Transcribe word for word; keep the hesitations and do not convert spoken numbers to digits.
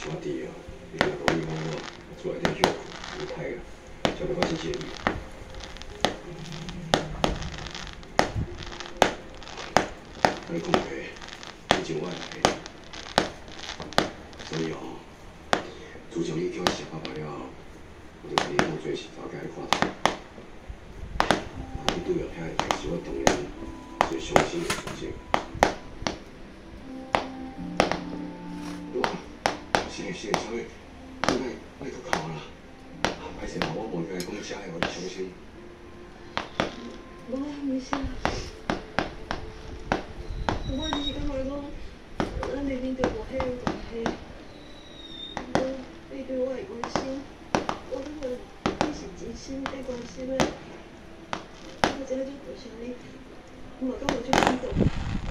兄弟啊，你若讲你讲我做来点休困，有歹啊，交代我去建议。你讲对，毕竟我来，所以哦，自从你叫我食爸爸了后，我就甲你讲做事走起来看头。啊，你对后遐个代志，我当然最伤心的事情。哇，是个是个，所以你莫莫搁哭啦。啊，歹势啦，我无该讲遮个，我就伤心。 无啊，没事啊。我只是感觉讲，咱明明就无迄样关系，我你对我的关心，我感觉你是真心在关心的。我真系足多谢你，我嘛感觉足感动。